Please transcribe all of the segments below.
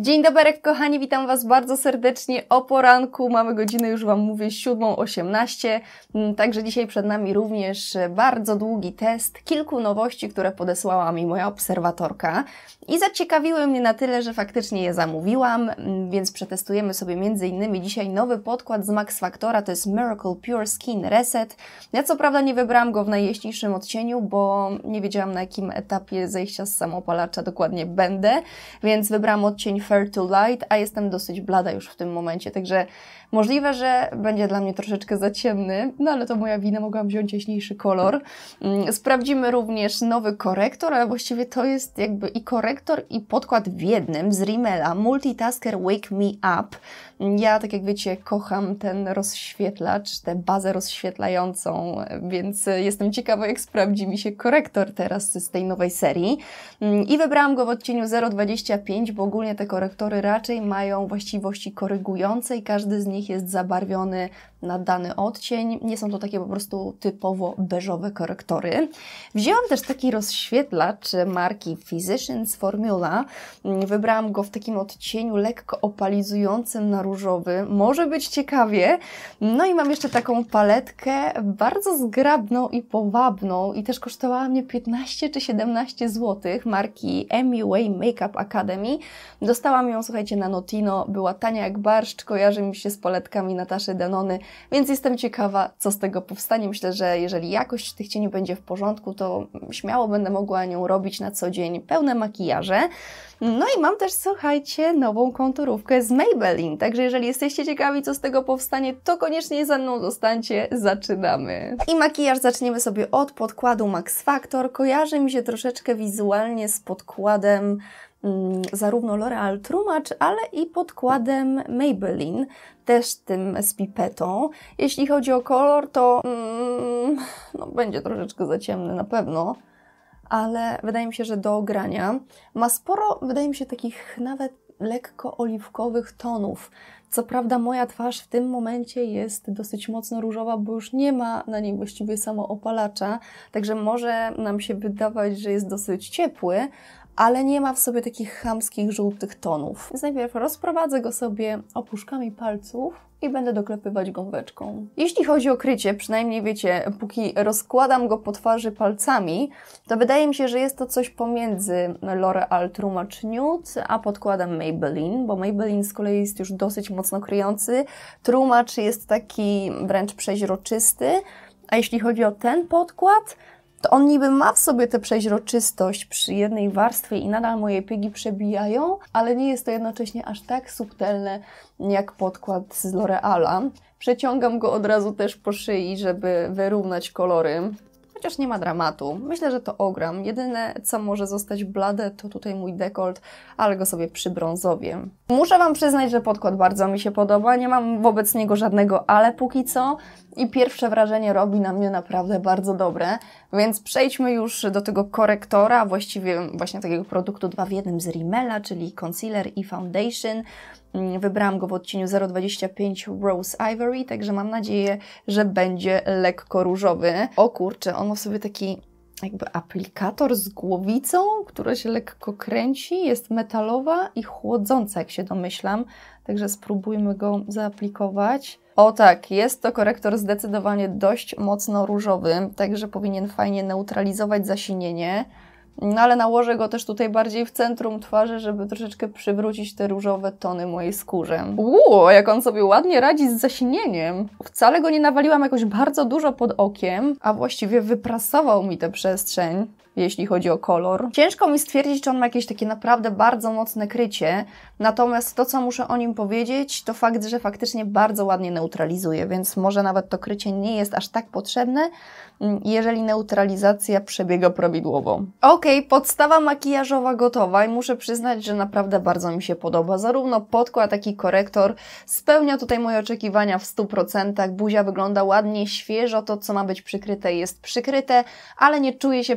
Dzień dobry kochani, witam Was bardzo serdecznie o poranku. Mamy godzinę, już Wam mówię, 7:18. Także dzisiaj przed nami również bardzo długi test kilku nowości, które podesłała mi moja obserwatorka. I zaciekawiły mnie na tyle, że faktycznie je zamówiłam, więc przetestujemy sobie m.in. dzisiaj nowy podkład z Max Factora, to jest Miracle Pure Skin Reset. Ja co prawda nie wybrałam go w najjaśniejszym odcieniu, bo nie wiedziałam, na jakim etapie zejścia z samoopalacza dokładnie będę, więc wybrałam odcień Fair to Light, a jestem dosyć blada już w tym momencie, także możliwe, że będzie dla mnie troszeczkę za ciemny, no ale to moja wina, mogłam wziąć jaśniejszy kolor. Sprawdzimy również nowy korektor, ale właściwie to jest jakby i korektor, i podkład w jednym z Rimmela, Multitasker Wake Me Up. Ja, tak jak wiecie, kocham ten rozświetlacz, tę bazę rozświetlającą, więc jestem ciekawa, jak sprawdzi mi się korektor teraz z tej nowej serii. I wybrałam go w odcieniu 0,25, bo ogólnie te korektory raczej mają właściwości korygujące i każdy z nich jest zabarwiony na dany odcień. Nie są to takie po prostu typowo beżowe korektory. Wzięłam też taki rozświetlacz marki Physicians Formula. Wybrałam go w takim odcieniu lekko opalizującym na różowy. Może być ciekawie. No i mam jeszcze taką paletkę bardzo zgrabną i powabną i też kosztowała mnie 15 czy 17 zł marki MUA Makeup Academy. Dostałam ją, słuchajcie, na Notino. Była tania jak barszcz, kojarzy mi się z paletkami Nataszy Denony, więc jestem ciekawa, co z tego powstanie. Myślę, że jeżeli jakość tych cieni będzie w porządku, to śmiało będę mogła nią robić na co dzień pełne makijaże. No i mam też, słuchajcie, nową konturówkę z Maybelline, także jeżeli jesteście ciekawi, co z tego powstanie, to koniecznie ze mną zostańcie, zaczynamy. I makijaż zaczniemy sobie od podkładu Max Factor. Kojarzy mi się troszeczkę wizualnie z podkładem zarówno L'Oréal True Match, ale i podkładem Maybelline, też tym z pipetą. Jeśli chodzi o kolor, to no, będzie troszeczkę za ciemny na pewno, ale wydaje mi się, że do ogrania ma sporo, wydaje mi się, takich nawet lekko oliwkowych tonów. Co prawda moja twarz w tym momencie jest dosyć mocno różowa, bo już nie ma na niej właściwie samoopalacza, także może nam się wydawać, że jest dosyć ciepły, ale nie ma w sobie takich chamskich, żółtych tonów. Więc najpierw rozprowadzę go sobie opuszkami palców i będę doklepywać gąbeczką. Jeśli chodzi o krycie, przynajmniej wiecie, póki rozkładam go po twarzy palcami, to wydaje mi się, że jest to coś pomiędzy L'Oréal True Match Nude a podkładem Maybelline, bo Maybelline z kolei jest już dosyć mocno kryjący. True Match jest taki wręcz przeźroczysty, a jeśli chodzi o ten podkład, to on niby ma w sobie tę przeźroczystość przy jednej warstwie i nadal moje piegi przebijają, ale nie jest to jednocześnie aż tak subtelne jak podkład z L'Oreala. Przeciągam go od razu też po szyi, żeby wyrównać kolory. Chociaż nie ma dramatu. Myślę, że to ogram. Jedyne, co może zostać blade, to tutaj mój dekolt, ale go sobie przybrązowię. Muszę Wam przyznać, że podkład bardzo mi się podoba. Nie mam wobec niego żadnego ale póki co. I pierwsze wrażenie robi na mnie naprawdę bardzo dobre. Więc przejdźmy już do tego korektora, właściwie właśnie takiego produktu 2 w 1 z Rimmela, czyli concealer i foundation. Wybrałam go w odcieniu 025 Rose Ivory, także mam nadzieję, że będzie lekko różowy. O kurczę, on ma w sobie taki jakby aplikator z głowicą, która się lekko kręci, jest metalowa i chłodząca, jak się domyślam. Także spróbujmy go zaaplikować. O tak, jest to korektor zdecydowanie dość mocno różowy, także powinien fajnie neutralizować zasinienie. No ale nałożę go też tutaj bardziej w centrum twarzy, żeby troszeczkę przywrócić te różowe tony mojej skórze. Jak on sobie ładnie radzi z zasinieniem. Wcale go nie nawaliłam jakoś bardzo dużo pod okiem, a właściwie wyprasował mi tę przestrzeń, jeśli chodzi o kolor. Ciężko mi stwierdzić, czy on ma jakieś takie naprawdę bardzo mocne krycie, natomiast to, co muszę o nim powiedzieć, to fakt, że faktycznie bardzo ładnie neutralizuje, więc może nawet to krycie nie jest aż tak potrzebne, jeżeli neutralizacja przebiega prawidłowo. Okej, podstawa makijażowa gotowa i muszę przyznać, że naprawdę bardzo mi się podoba. Zarówno podkład, jak i korektor spełnia tutaj moje oczekiwania w 100%. Buzia wygląda ładnie, świeżo, to co ma być przykryte jest przykryte, ale nie czuję się przytłoczona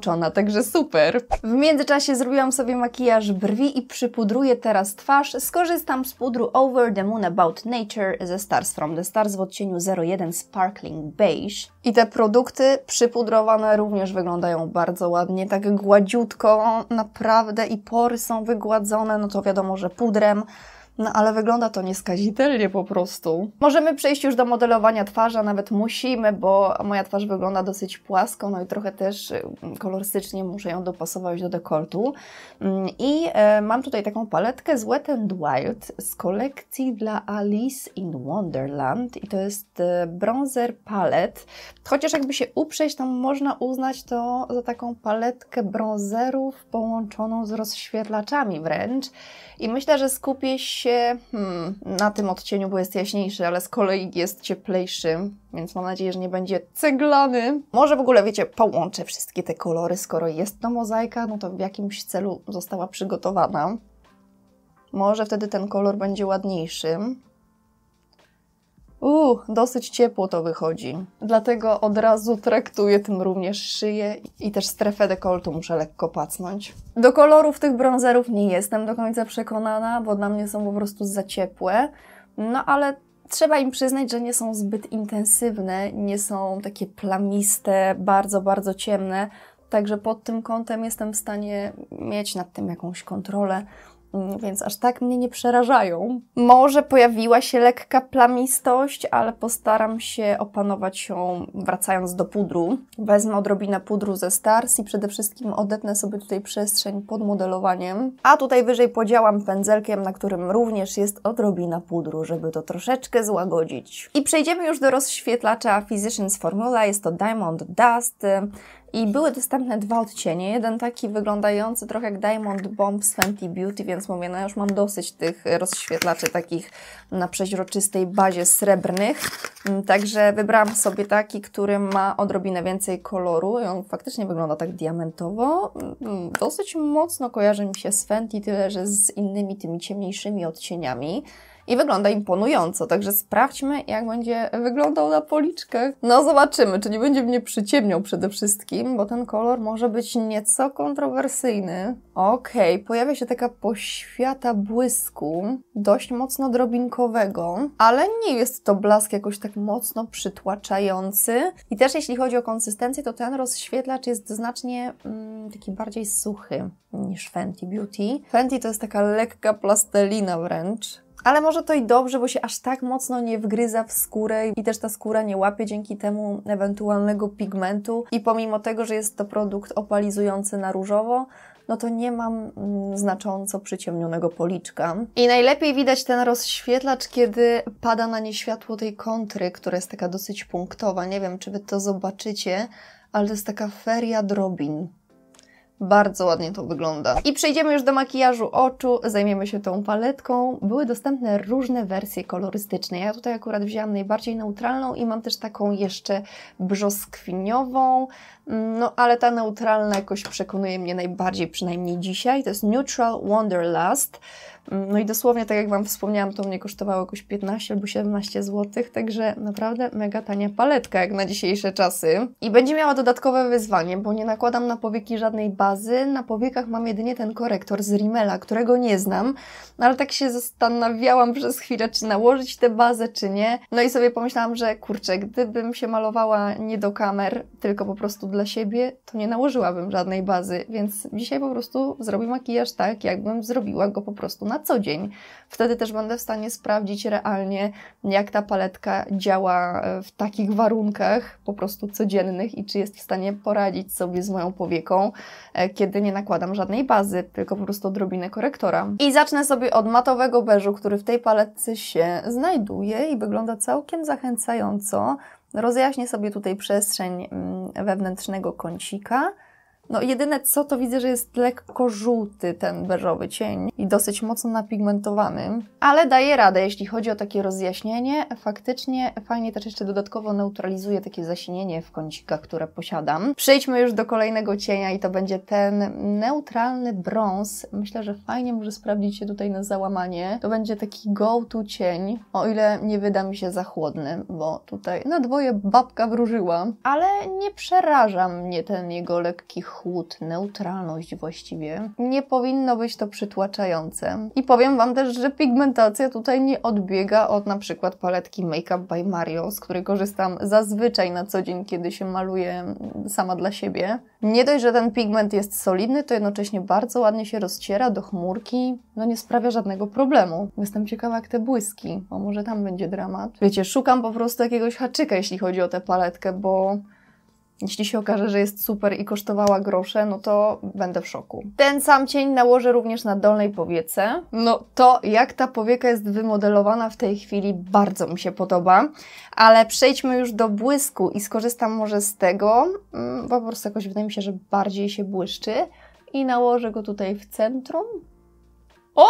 zaskoczona, także super. W międzyczasie zrobiłam sobie makijaż brwi i przypudruję teraz twarz. Skorzystam z pudru Over the Moon About Nature ze Stars from the Stars w odcieniu 01 Sparkling Beige. I te produkty przypudrowane również wyglądają bardzo ładnie, tak gładziutko, naprawdę, i pory są wygładzone, no to wiadomo, że pudrem. No ale wygląda to nieskazitelnie po prostu. Możemy przejść już do modelowania twarzy, a nawet musimy, bo moja twarz wygląda dosyć płasko, no i trochę też kolorystycznie muszę ją dopasować do dekoltu. I mam tutaj taką paletkę z Wet n Wild z kolekcji dla Alice in Wonderland i to jest bronzer palet. Chociaż jakby się uprzeć, to można uznać to za taką paletkę bronzerów połączoną z rozświetlaczami wręcz. I myślę, że skupię się na tym odcieniu, bo jest jaśniejszy, ale z kolei jest cieplejszy, więc mam nadzieję, że nie będzie ceglany. Może w ogóle, wiecie, połączę wszystkie te kolory, skoro jest to mozaika, no to w jakimś celu została przygotowana. Może wtedy ten kolor będzie ładniejszy. Dosyć ciepło to wychodzi. Dlatego od razu traktuję tym również szyję i też strefę dekoltu muszę lekko pacnąć. Do kolorów tych bronzerów nie jestem do końca przekonana, bo dla mnie są po prostu za ciepłe. No ale trzeba im przyznać, że nie są zbyt intensywne, nie są takie plamiste, bardzo, bardzo ciemne. Także pod tym kątem jestem w stanie mieć nad tym jakąś kontrolę. Więc aż tak mnie nie przerażają. Może pojawiła się lekka plamistość, ale postaram się opanować ją wracając do pudru. Wezmę odrobinę pudru ze Stars i przede wszystkim odetnę sobie tutaj przestrzeń pod modelowaniem. A tutaj wyżej podziałam pędzelkiem, na którym również jest odrobina pudru, żeby to troszeczkę złagodzić. I przejdziemy już do rozświetlacza Physicians Formula. Jest to Diamond Dust. I były dostępne dwa odcienie. Jeden taki wyglądający trochę jak Diamond Bomb z Fenty Beauty, więc mówię, no już mam dosyć tych rozświetlaczy takich na przeźroczystej bazie srebrnych. Także wybrałam sobie taki, który ma odrobinę więcej koloru i on faktycznie wygląda tak diamentowo. Dosyć mocno kojarzy mi się z Fenty, tyle że z innymi tymi ciemniejszymi odcieniami. I wygląda imponująco, także sprawdźmy, jak będzie wyglądał na policzkach. No zobaczymy, czy nie będzie mnie przyciemniał przede wszystkim, bo ten kolor może być nieco kontrowersyjny. Okej, pojawia się taka poświata błysku, dość mocno drobinkowego, ale nie jest to blask jakoś tak mocno przytłaczający. I też jeśli chodzi o konsystencję, to ten rozświetlacz jest znacznie taki bardziej suchy niż Fenty Beauty. Fenty to jest taka lekka plastelina wręcz. Ale może to i dobrze, bo się aż tak mocno nie wgryza w skórę i też ta skóra nie łapie dzięki temu ewentualnego pigmentu. I pomimo tego, że jest to produkt opalizujący na różowo, no to nie mam znacząco przyciemnionego policzka. I najlepiej widać ten rozświetlacz, kiedy pada na nie światło tej kontry, która jest taka dosyć punktowa. Nie wiem, czy Wy to zobaczycie, ale to jest taka feria drobin. Bardzo ładnie to wygląda. I przejdziemy już do makijażu oczu, zajmiemy się tą paletką. Były dostępne różne wersje kolorystyczne. Ja tutaj akurat wzięłam najbardziej neutralną i mam też taką jeszcze brzoskwiniową. No ale ta neutralna jakoś przekonuje mnie najbardziej, przynajmniej dzisiaj. To jest Neutral Wanderlust. No i dosłownie, tak jak Wam wspomniałam, to mnie kosztowało jakoś 15 albo 17 zł, także naprawdę mega tania paletka jak na dzisiejsze czasy. I będzie miała dodatkowe wyzwanie, bo nie nakładam na powieki żadnej bazy. Na powiekach mam jedynie ten korektor z Rimmela, którego nie znam, ale tak się zastanawiałam przez chwilę, czy nałożyć tę bazę, czy nie. No i sobie pomyślałam, że kurczę, gdybym się malowała nie do kamer, tylko po prostu dla siebie, to nie nałożyłabym żadnej bazy, więc dzisiaj po prostu zrobię makijaż tak, jakbym zrobiła go po prostu na co dzień. Wtedy też będę w stanie sprawdzić realnie, jak ta paletka działa w takich warunkach po prostu codziennych i czy jest w stanie poradzić sobie z moją powieką, kiedy nie nakładam żadnej bazy, tylko po prostu odrobinę korektora. I zacznę sobie od matowego beżu, który w tej paletce się znajduje i wygląda całkiem zachęcająco. Rozjaśnię sobie tutaj przestrzeń wewnętrznego kącika. No jedyne co, to widzę, że jest lekko żółty ten beżowy cień i dosyć mocno napigmentowany, ale daje radę, jeśli chodzi o takie rozjaśnienie. Faktycznie fajnie też jeszcze dodatkowo neutralizuje takie zasinienie w kącikach, które posiadam. Przejdźmy już do kolejnego cienia i to będzie ten neutralny brąz. Myślę, że fajnie może sprawdzić się tutaj na załamanie. To będzie taki go-to cień, o ile nie wyda mi się za chłodny, bo tutaj na dwoje babka wróżyła, ale nie przeraża mnie ten jego lekki chłód. chłód, neutralność właściwie. Nie powinno być to przytłaczające. I powiem Wam też, że pigmentacja tutaj nie odbiega od na przykład paletki Make Up by Mario, z której korzystam zazwyczaj na co dzień, kiedy się maluję sama dla siebie. Nie dość, że ten pigment jest solidny, to jednocześnie bardzo ładnie się rozciera do chmurki, no nie sprawia żadnego problemu. Jestem ciekawa jak te błyski, bo może tam będzie dramat. Wiecie, szukam po prostu jakiegoś haczyka, jeśli chodzi o tę paletkę, bo jeśli się okaże, że jest super i kosztowała grosze, no to będę w szoku. Ten sam cień nałożę również na dolnej powiece. No to jak ta powieka jest wymodelowana w tej chwili bardzo mi się podoba, ale przejdźmy już do błysku i skorzystam może z tego, bo po prostu jakoś wydaje mi się, że bardziej się błyszczy i nałożę go tutaj w centrum. O!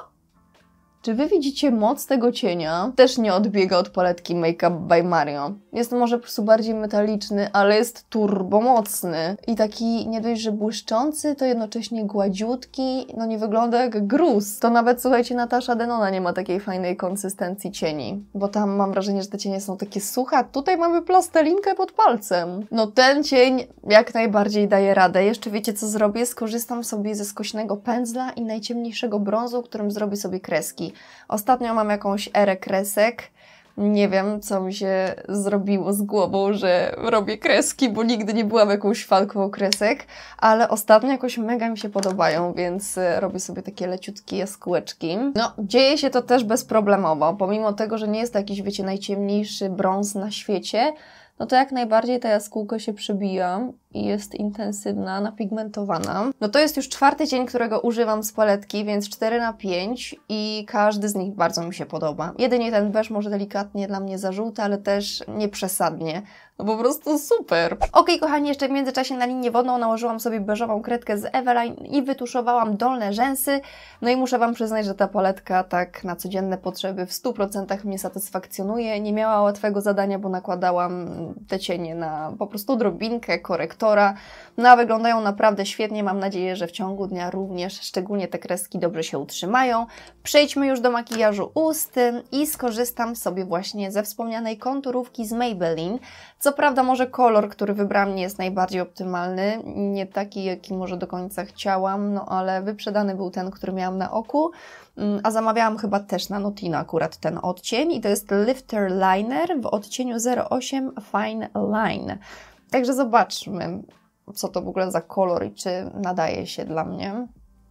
Czy Wy widzicie moc tego cienia? Też nie odbiega od paletki Make Up by Mario. Jest może po prostu bardziej metaliczny, ale jest turbomocny. I taki nie dość, że błyszczący, to jednocześnie gładziutki, no nie wygląda jak gruz. To nawet, słuchajcie, Natasza Denona nie ma takiej fajnej konsystencji cieni. Bo tam mam wrażenie, że te cienie są takie suche, a tutaj mamy plastelinkę pod palcem. No ten cień jak najbardziej daje radę. Jeszcze wiecie co zrobię? Skorzystam sobie ze skośnego pędzla i najciemniejszego brązu, którym zrobię sobie kreski. Ostatnio mam jakąś erę kresek. Nie wiem, co mi się zrobiło z głową, że robię kreski, bo nigdy nie byłam jakąś fanką kresek, ale ostatnio jakoś mega mi się podobają, więc robię sobie takie leciutkie jaskółeczki. No, dzieje się to też bezproblemowo, pomimo tego, że nie jest to jakiś, wiecie, najciemniejszy brąz na świecie, no to jak najbardziej ta jaskółka się przebija i jest intensywna, napigmentowana. No to jest już czwarty cień, którego używam z paletki, więc 4/5 i każdy z nich bardzo mi się podoba. Jedynie ten beż może delikatnie dla mnie za żółty, ale też nie przesadnie. No po prostu super. Ok, kochani, jeszcze w międzyczasie na linię wodną nałożyłam sobie beżową kredkę z Eveline i wytuszowałam dolne rzęsy. No i muszę Wam przyznać, że ta paletka tak na codzienne potrzeby w 100% mnie satysfakcjonuje. Nie miała łatwego zadania, bo nakładałam te cienie na po prostu drobinkę korektora. No a wyglądają naprawdę świetnie. Mam nadzieję, że w ciągu dnia również, szczególnie te kreski, dobrze się utrzymają. Przejdźmy już do makijażu ust i skorzystam sobie właśnie ze wspomnianej konturówki z Maybelline. Co prawda może kolor, który wybrałam, nie jest najbardziej optymalny, nie taki, jaki może do końca chciałam, no ale wyprzedany był ten, który miałam na oku, a zamawiałam chyba też na Notino akurat ten odcień i to jest Lifter Liner w odcieniu 08 Fine Line. Także zobaczmy, co to w ogóle za kolor i czy nadaje się dla mnie.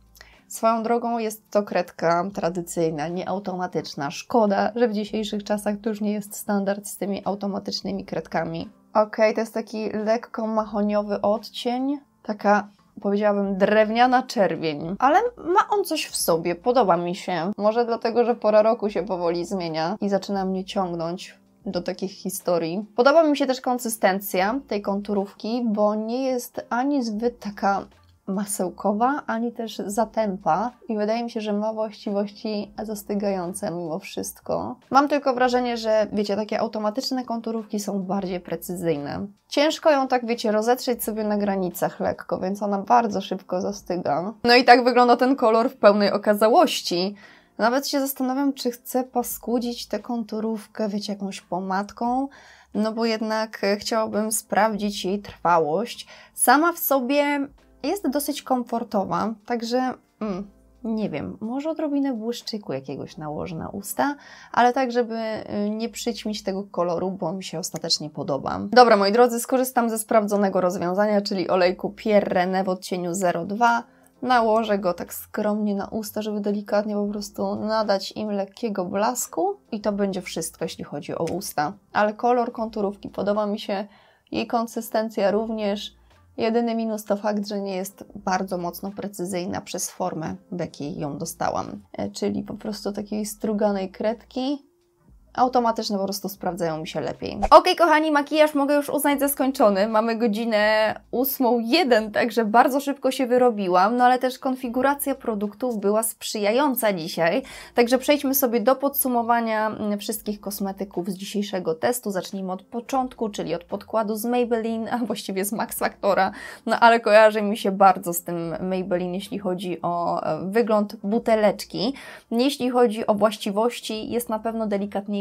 Swoją drogą jest to kredka tradycyjna, nieautomatyczna. Szkoda, że w dzisiejszych czasach to już nie jest standard z tymi automatycznymi kredkami. Ok, to jest taki lekko mahoniowy odcień, taka, powiedziałabym, drewniana czerwień. Ale ma on coś w sobie, podoba mi się. Może dlatego, że pora roku się powoli zmienia i zaczyna mnie ciągnąć do takich historii. Podoba mi się też konsystencja tej konturówki, bo nie jest ani zbyt taka masełkowa, ani też zatępa i wydaje mi się, że ma właściwości zastygające mimo wszystko. Mam tylko wrażenie, że wiecie, takie automatyczne konturówki są bardziej precyzyjne. Ciężko ją tak, wiecie, rozetrzeć sobie na granicach lekko, więc ona bardzo szybko zastyga. No i tak wygląda ten kolor w pełnej okazałości. Nawet się zastanawiam, czy chcę paskudzić tę konturówkę, wiecie, jakąś pomadką, no bo jednak chciałabym sprawdzić jej trwałość. Sama w sobie jest dosyć komfortowa, także nie wiem, może odrobinę błyszczyku jakiegoś nałożę na usta, ale tak, żeby nie przyćmić tego koloru, bo mi się ostatecznie podoba. Dobra, moi drodzy, skorzystam ze sprawdzonego rozwiązania, czyli olejku Pierre René w odcieniu 02. Nałożę go tak skromnie na usta, żeby delikatnie po prostu nadać im lekkiego blasku i to będzie wszystko, jeśli chodzi o usta. Ale kolor konturówki podoba mi się, jej konsystencja również. Jedyny minus to fakt, że nie jest bardzo mocno precyzyjna przez formę, w jakiej ją dostałam. Czyli po prostu takiej struganej kredki. Automatyczne po prostu sprawdzają mi się lepiej. Ok, kochani, makijaż mogę już uznać za skończony. Mamy godzinę 8:01, także bardzo szybko się wyrobiłam, no ale też konfiguracja produktów była sprzyjająca dzisiaj. Także przejdźmy sobie do podsumowania wszystkich kosmetyków z dzisiejszego testu. Zacznijmy od początku, czyli od podkładu z Maybelline, a właściwie z Max Factora, no ale kojarzy mi się bardzo z tym Maybelline, jeśli chodzi o wygląd buteleczki. Jeśli chodzi o właściwości, jest na pewno delikatniejszy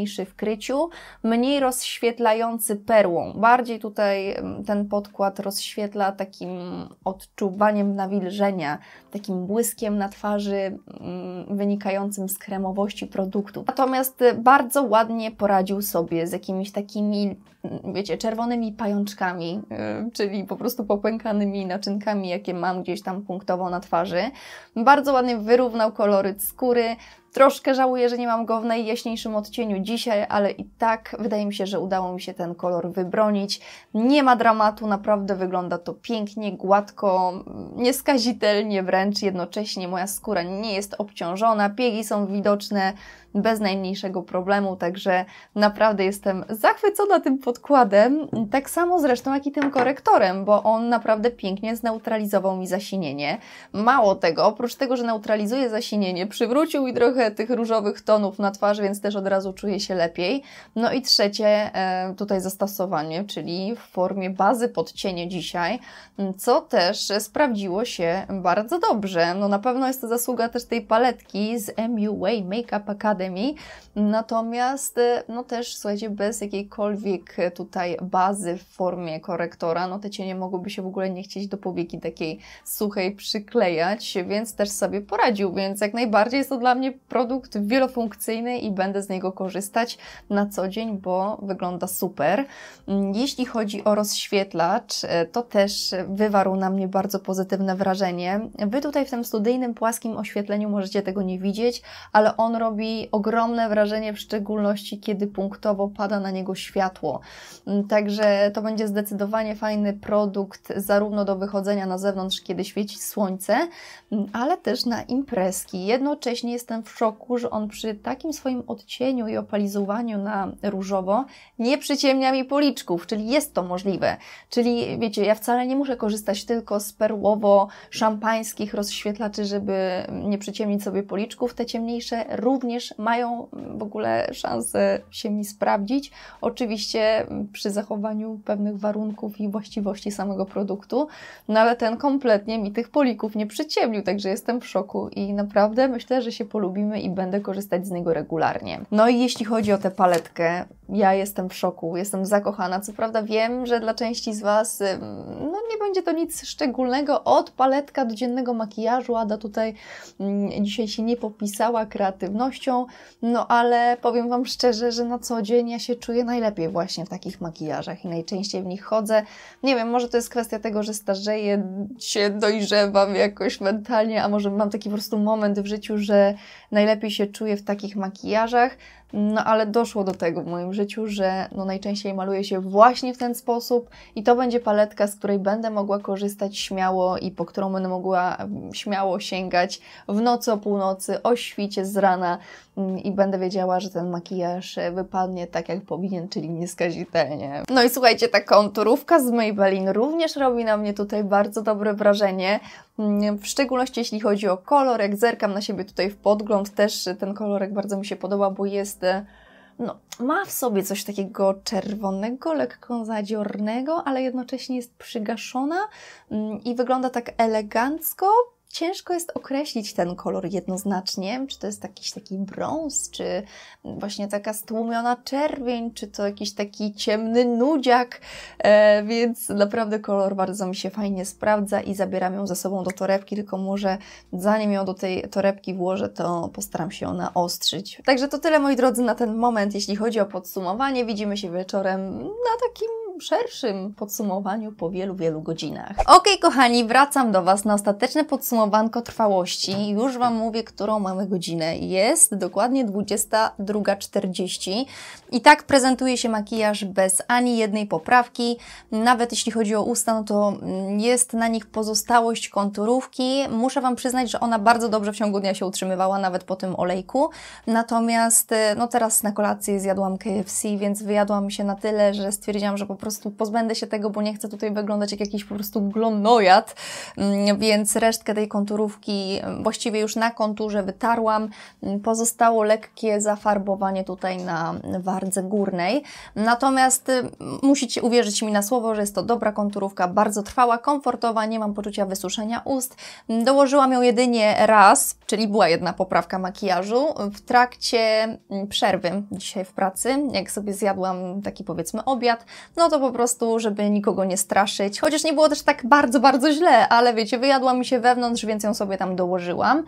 ciemniejszy w kryciu, mniej rozświetlający perłą. Bardziej tutaj ten podkład rozświetla takim odczuwaniem nawilżenia, takim błyskiem na twarzy wynikającym z kremowości produktu. Natomiast bardzo ładnie poradził sobie z jakimiś takimi, wiecie, czerwonymi pajączkami, czyli po prostu popękanymi naczynkami, jakie mam gdzieś tam punktowo na twarzy. Bardzo ładnie wyrównał koloryt skóry. Troszkę żałuję, że nie mam go w najjaśniejszym odcieniu dzisiaj, ale i tak wydaje mi się, że udało mi się ten kolor wybronić. Nie ma dramatu, naprawdę wygląda to pięknie, gładko, nieskazitelnie wręcz. Jednocześnie moja skóra nie jest obciążona, piegi są widoczne bez najmniejszego problemu, także naprawdę jestem zachwycona tym podkładem. Tak samo zresztą jak i tym korektorem, bo on naprawdę pięknie zneutralizował mi zasinienie. Mało tego, oprócz tego, że neutralizuje zasinienie, przywrócił mi trochę tych różowych tonów na twarzy, więc też od razu czuję się lepiej. No i trzecie tutaj zastosowanie, czyli w formie bazy pod cienie dzisiaj, co też sprawdziło się bardzo dobrze. No na pewno jest to zasługa też tej paletki z MUA Makeup Academy, natomiast no też słuchajcie, bez jakiejkolwiek tutaj bazy w formie korektora, no te cienie mogłyby się w ogóle nie chcieć do powieki takiej suchej przyklejać, więc też sobie poradził, więc jak najbardziej jest to dla mnie produkt wielofunkcyjny i będę z niego korzystać na co dzień, bo wygląda super. Jeśli chodzi o rozświetlacz, to też wywarł na mnie bardzo pozytywne wrażenie. Wy tutaj w tym studyjnym, płaskim oświetleniu możecie tego nie widzieć, ale on robi ogromne wrażenie, w szczególności kiedy punktowo pada na niego światło. Także to będzie zdecydowanie fajny produkt, zarówno do wychodzenia na zewnątrz, kiedy świeci słońce, ale też na imprezki. Jednocześnie jestem w szoku, że on przy takim swoim odcieniu i opalizowaniu na różowo nie przyciemnia mi policzków, czyli jest to możliwe. Czyli wiecie, ja wcale nie muszę korzystać tylko z perłowo-szampańskich rozświetlaczy, żeby nie przyciemnić sobie policzków. Te ciemniejsze również mają w ogóle szansę się mi sprawdzić. Oczywiście przy zachowaniu pewnych warunków i właściwości samego produktu, no ale ten kompletnie mi tych polików nie przyciemnił, także jestem w szoku i naprawdę myślę, że się polubimy i będę korzystać z niego regularnie. No i jeśli chodzi o tę paletkę, ja jestem w szoku, jestem zakochana. Co prawda wiem, że dla części z Was no nie będzie to nic szczególnego, od paletka do dziennego makijażu. Ada tutaj dzisiaj się nie popisała kreatywnością, no ale powiem Wam szczerze, że na co dzień ja się czuję najlepiej właśnie w takich makijażach i najczęściej w nich chodzę. Nie wiem, może to jest kwestia tego, że starzeję się, dojrzewam jakoś mentalnie, a może mam taki po prostu moment w życiu, że najlepiej się czuję w takich makijażach. No ale doszło do tego w moim życiu, że no najczęściej maluję się właśnie w ten sposób i to będzie paletka, z której będę mogła korzystać śmiało i po którą będę mogła śmiało sięgać w nocy o północy, o świcie z rana i będę wiedziała, że ten makijaż wypadnie tak jak powinien, czyli nieskazitelnie. No i słuchajcie, ta konturówka z Maybelline również robi na mnie tutaj bardzo dobre wrażenie, w szczególności jeśli chodzi o kolor. Jak zerkam na siebie tutaj w podgląd, też ten kolorek bardzo mi się podoba, bo jest, no, ma w sobie coś takiego czerwonego, lekko zadziornego, ale jednocześnie jest przygaszona i wygląda tak elegancko. Ciężko jest określić ten kolor jednoznacznie, czy to jest jakiś taki brąz, czy właśnie taka stłumiona czerwień, czy to jakiś taki ciemny nudziak, więc naprawdę kolor bardzo mi się fajnie sprawdza i zabieram ją ze sobą do torebki, tylko może zanim ją do tej torebki włożę, to postaram się ją naostrzyć. Także to tyle, moi drodzy, na ten moment, jeśli chodzi o podsumowanie. Widzimy się wieczorem na takim szerszym podsumowaniu po wielu godzinach. Okej, kochani, wracam do Was na ostateczne podsumowanko trwałości. Już Wam mówię, którą mamy godzinę. Jest dokładnie 22:40 i tak prezentuje się makijaż bez ani jednej poprawki. Nawet jeśli chodzi o usta, no to jest na nich pozostałość konturówki. Muszę Wam przyznać, że ona bardzo dobrze w ciągu dnia się utrzymywała, nawet po tym olejku. Natomiast no teraz na kolację zjadłam KFC, więc wyjadłam się na tyle, że stwierdziłam, że po prostu prostu pozbędę się tego, bo nie chcę tutaj wyglądać jak jakiś po prostu glonojad, więc resztkę tej konturówki właściwie już na konturze wytarłam. Pozostało lekkie zafarbowanie tutaj na wardze górnej. Natomiast musicie uwierzyć mi na słowo, że jest to dobra konturówka, bardzo trwała, komfortowa, nie mam poczucia wysuszenia ust. Dołożyłam ją jedynie raz, czyli była jedna poprawka makijażu w trakcie przerwy dzisiaj w pracy, jak sobie zjadłam taki powiedzmy obiad, no to po prostu, żeby nikogo nie straszyć, chociaż nie było też tak bardzo, bardzo źle, ale wiecie, wyjadła mi się wewnątrz, więc ją sobie tam dołożyłam.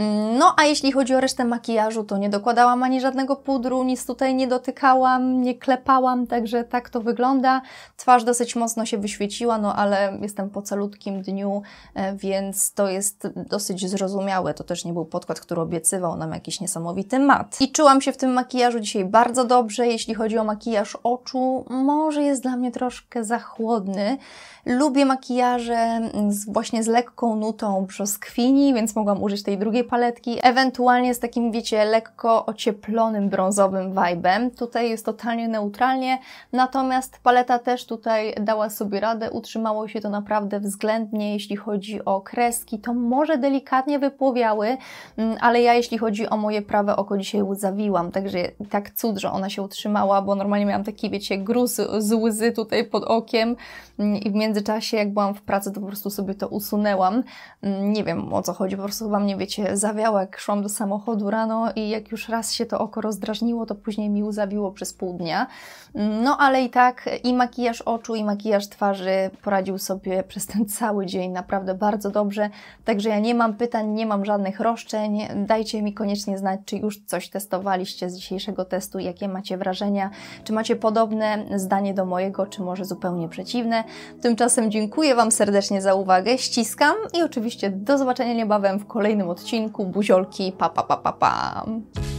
No a jeśli chodzi o resztę makijażu, to nie dokładałam ani żadnego pudru, nic tutaj nie dotykałam, nie klepałam, także tak to wygląda. Twarz dosyć mocno się wyświeciła, no ale jestem po calutkim dniu, więc to jest dosyć zrozumiałe. To też nie był podkład, który obiecywał nam jakiś niesamowity mat. I czułam się w tym makijażu dzisiaj bardzo dobrze. Jeśli chodzi o makijaż oczu, może jest dla mnie troszkę za chłodny. Lubię makijaże właśnie z lekką nutą brzoskwini, więc mogłam użyć tej drugiej paletki. Ewentualnie z takim, wiecie, lekko ocieplonym brązowym vibe'em. Tutaj jest totalnie neutralnie, natomiast paleta też tutaj dała sobie radę. Utrzymało się to naprawdę względnie, jeśli chodzi o kreski. To może delikatnie wypłowiały, ale ja jeśli chodzi o moje prawe oko dzisiaj łzawiłam, także tak cud, że ona się utrzymała, bo normalnie miałam taki, wiecie, gruz z łzy tutaj pod okiem i w międzyczasie, jak byłam w pracy, to po prostu sobie to usunęłam. Nie wiem, o co chodzi, po prostu chyba mnie, wiecie, zawiało, jak szłam do samochodu rano i jak już raz się to oko rozdrażniło, to później mi łzawiło przez pół dnia. No ale i tak i makijaż oczu, i makijaż twarzy poradził sobie przez ten cały dzień naprawdę bardzo dobrze, także ja nie mam pytań, nie mam żadnych roszczeń. Dajcie mi koniecznie znać, czy już coś testowaliście z dzisiejszego testu, jakie macie wrażenia, czy macie podobne zdanie do mojego, czy może zupełnie przeciwne. Tymczasem dziękuję Wam serdecznie za uwagę, ściskam i oczywiście do zobaczenia niebawem w kolejnym odcinku. Buziolki, pa, pa, pa, pa, pa.